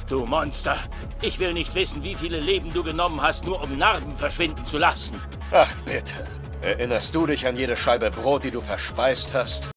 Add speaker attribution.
Speaker 1: Du Monster! Ich will nicht wissen, wie viele Leben du genommen hast, nur um Narben verschwinden zu lassen.
Speaker 2: Ach bitte. Erinnerst du dich an jede Scheibe Brot, die du verspeist hast?